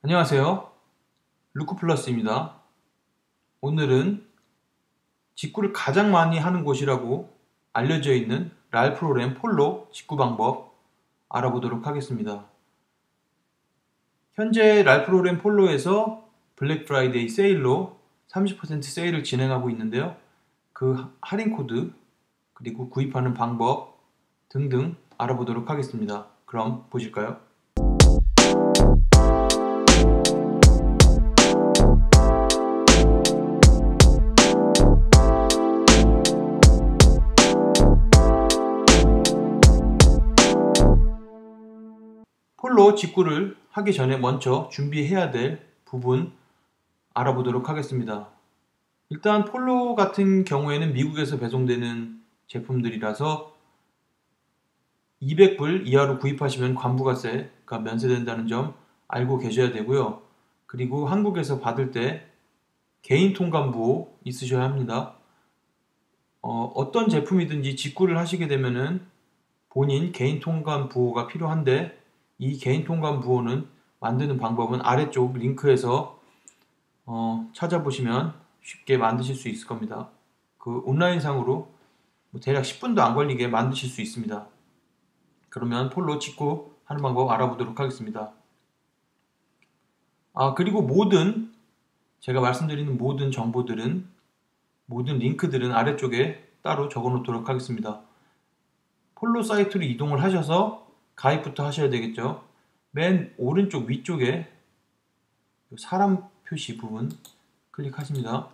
안녕하세요. 루크플러스입니다. 오늘은 직구를 가장 많이 하는 곳이라고 알려져 있는 랄프 로렌 폴로 직구 방법 알아보도록 하겠습니다. 현재 랄프 로렌 폴로에서 블랙 프라이데이 세일로 30% 세일을 진행하고 있는데요. 그 할인 코드 그리고 구입하는 방법 등등 알아보도록 하겠습니다. 그럼 보실까요? 폴로 직구를 하기 전에 먼저 준비해야 될 부분 알아보도록 하겠습니다. 일단 폴로 같은 경우에는 미국에서 배송되는 제품들이라서 200불 이하로 구입하시면 관부가세가 면세된다는 점 알고 계셔야 되고요. 그리고 한국에서 받을 때 개인 통관부호 있으셔야 합니다. 어떤 제품이든지 직구를 하시게 되면은 본인 개인 통관부호가 필요한데 이 개인 통관부호는 만드는 방법은 아래쪽 링크에서 찾아보시면 쉽게 만드실 수 있을 겁니다. 그 온라인상으로 대략 10분도 안 걸리게 만드실 수 있습니다. 그러면 폴로 직구 하는 방법 알아보도록 하겠습니다. 그리고 제가 말씀드리는 모든 정보들은, 모든 링크들은 아래쪽에 따로 적어 놓도록 하겠습니다. 폴로 사이트로 이동을 하셔서 가입부터 하셔야 되겠죠. 맨 오른쪽 위쪽에 사람 표시 부분 클릭하십니다.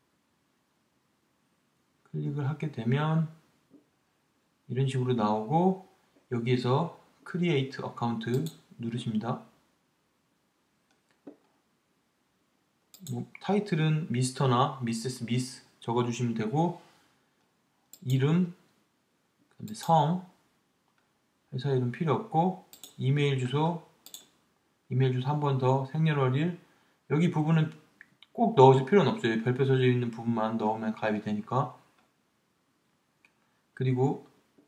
클릭을 하게 되면 이런 식으로 나오고 여기에서 크리에이트 어카운트 누르십니다. 타이틀은 미스터나 미세스 미스 적어주시면 되고 이름, 성, 회사 이름 필요 없고 이메일 주소 한 번 더, 생년월일 여기 부분은 꼭 넣으실 필요는 없어요. 별표 써져 있는 부분만 넣으면 가입이 되니까. 그리고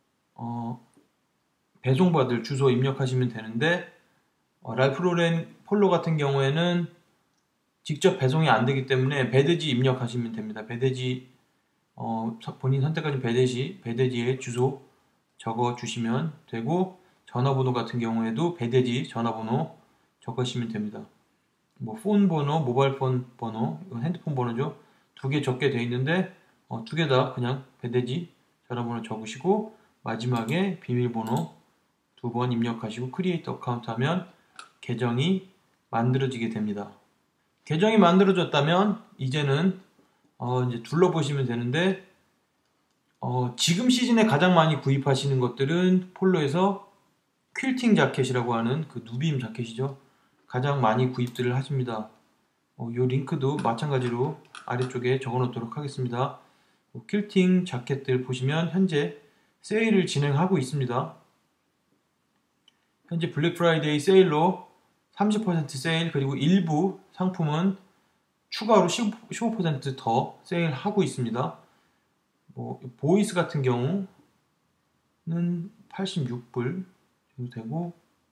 배송받을 주소 입력하시면 되는데 랄프 로렌 폴로 같은 경우에는 직접 배송이 안 되기 때문에 배대지 입력하시면 됩니다. 배대지 본인 선택하신 배대지의 주소 적어 주시면 되고 전화번호 같은 경우에도 배대지 전화번호 적으시면 됩니다. 폰 번호, 모바일 폰 번호, 이건 핸드폰 번호죠. 두 개 적게 되어 있는데 두 개 다 그냥 배대지 전화번호 적으시고 마지막에 비밀번호 2번 입력하시고 크리에이트 어카운트 하면 계정이 만들어지게 됩니다. 계정이 만들어졌다면 이제는 이제 둘러보시면 되는데 지금 시즌에 가장 많이 구입하시는 것들은 폴로에서 퀼팅 자켓이라고 하는 그 누빔 자켓이죠. 가장 많이 구입들을 하십니다. 이 링크도 마찬가지로 아래쪽에 적어 놓도록 하겠습니다. 퀼팅 자켓들 보시면 현재 세일을 진행하고 있습니다. 현재 블랙 프라이데이 세일로 30% 세일 그리고 일부 상품은 추가로 15% 세일하고 있습니다. 보이스 같은 경우는 86불 정도 되고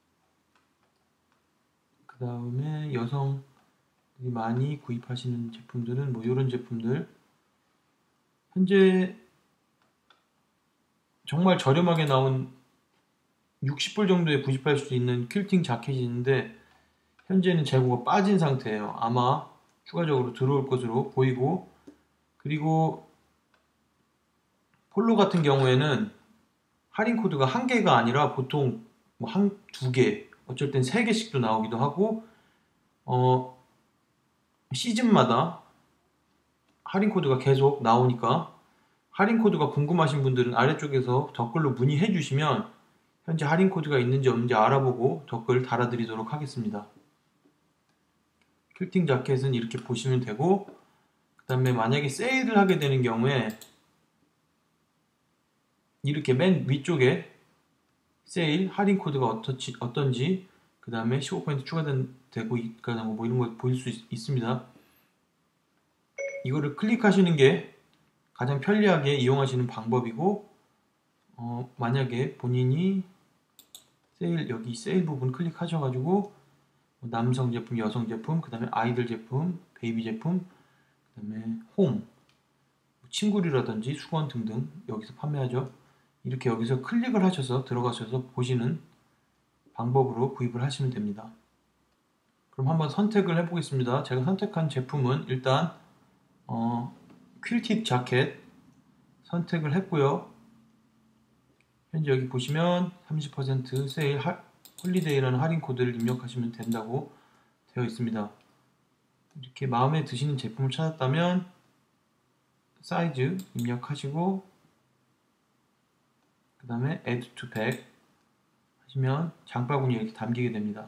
그 다음에 여성들이 많이 구입하시는 제품들은 이런 제품들 현재 정말 저렴하게 나온 60불 정도에 구입할 수 있는 퀼팅 자켓이 있는데 현재는 재고가 빠진 상태예요. 아마 추가적으로 들어올 것으로 보이고 그리고 폴로 같은 경우에는 할인 코드가 한 개가 아니라 보통 두 개, 어쩔 땐 세 개씩도 나오기도 하고 시즌마다 할인 코드가 계속 나오니까 할인 코드가 궁금하신 분들은 아래쪽에서 댓글로 문의해 주시면 현재 할인 코드가 있는지 없는지 알아보고 댓글 달아드리도록 하겠습니다. 퀼팅 자켓은 이렇게 보시면 되고 그 다음에 만약에 세일을 하게 되는 경우에 이렇게 맨 위쪽에 세일 할인 코드가 어떤지 그 다음에 15% 추가되고 있거나 이런 걸 보일 수 있습니다. 이거를 클릭하시는 게 가장 편리하게 이용하시는 방법이고 만약에 본인이 여기 세일 부분 클릭하셔가지고 남성 제품, 여성 제품, 그 다음에 아이들 제품, 베이비 제품, 그 다음에 홈, 침구류라든지 수건 등등 여기서 판매하죠. 이렇게 여기서 클릭을 하셔서 들어가셔서 보시는 방법으로 구입을 하시면 됩니다. 그럼 한번 선택을 해 보겠습니다. 제가 선택한 제품은 일단 퀼틱 자켓 선택을 했고요. 현재 여기 보시면 30% 세일 홀리데이라는 할인 코드를 입력하시면 된다고 되어 있습니다. 이렇게 마음에 드시는 제품을 찾았다면 사이즈 입력하시고 그 다음에 Add to Bag 하시면 장바구니에 이렇게 담기게 됩니다.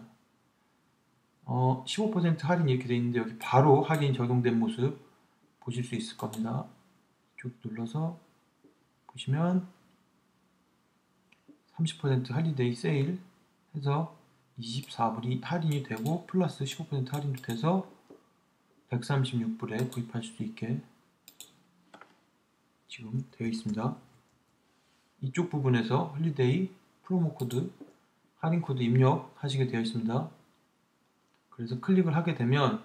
15% 할인 이렇게 되어 있는데 여기 바로 할인 적용된 모습 보실 수 있을 겁니다. 이쪽 눌러서 보시면 30% 할리데이 세일 해서 24불이 할인이 되고 플러스 15% 할인도 돼서 136불에 구입하실 수 있게 지금 되어 있습니다. 이쪽 부분에서 홀리데이 프로모 코드 할인 코드 입력하시게 되어 있습니다. 그래서 클릭을 하게 되면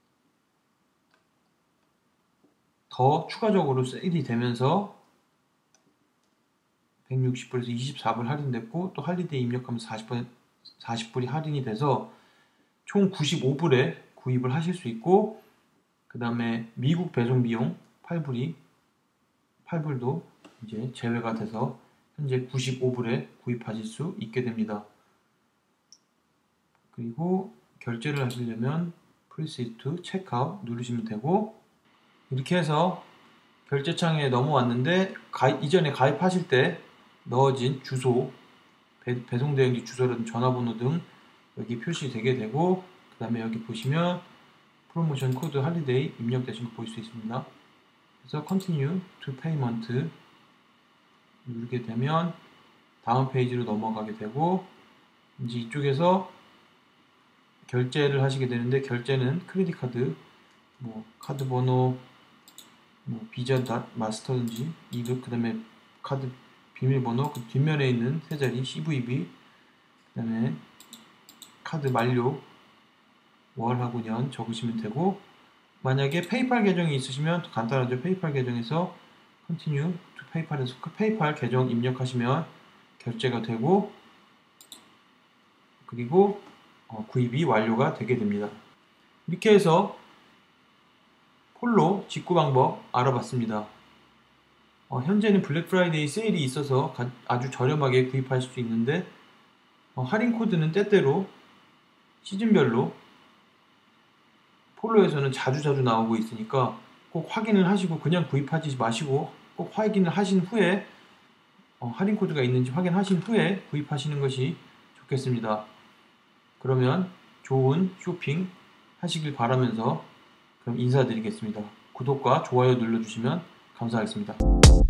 더 추가적으로 세일이 되면서 160불에서 24불 할인됐고 또 할리데이 입력하면 40불이 할인이 돼서 총 95불에 구입을 하실 수 있고 그 다음에 미국 배송 비용 8불도 이제 제외가 돼서 현재 95불에 구입하실 수 있게 됩니다. 그리고 결제를 하시려면 Proceed to Checkout 누르시면 되고 이렇게 해서 결제창에 넘어왔는데 이전에 가입하실 때 넣어진 주소, 배송 대행지 주소라든지 전화번호 등 여기 표시되게 되고 그 다음에 여기 보시면 프로모션 코드 할리데이 입력되신 거 볼 수 있습니다. 그래서 Continue to Payment 누르게 되면 다음 페이지로 넘어가게 되고 이제 이쪽에서 결제를 하시게 되는데 결제는 크레딧 카드, 카드 번호, 비자 마스터든지 이득, 그 다음에 카드 비밀번호, 그 뒷면에 있는 세 자리 CVV, 그 다음에 카드 만료 월하고 년 적으시면 되고 만약에 페이팔 계정이 있으시면 간단하죠. 페이팔 계정에서 Continue to 페이팔에서 페이팔 계정 입력하시면 결제가 되고 그리고 구입이 완료가 되게 됩니다. 이렇게 해서 폴로 직구 방법 알아봤습니다. 현재는 블랙 프라이데이 세일이 있어서 아주 저렴하게 구입하실 수 있는데 할인 코드는 때때로 시즌별로 폴로에서는 자주 나오고 있으니까 꼭 확인을 하시고 그냥 구입하지 마시고 꼭 확인을 하신 후에 할인 코드가 있는지 확인하신 후에 구입하시는 것이 좋겠습니다. 그러면 좋은 쇼핑 하시길 바라면서 그럼 인사드리겠습니다. 구독과 좋아요 눌러주시면 감사하겠습니다.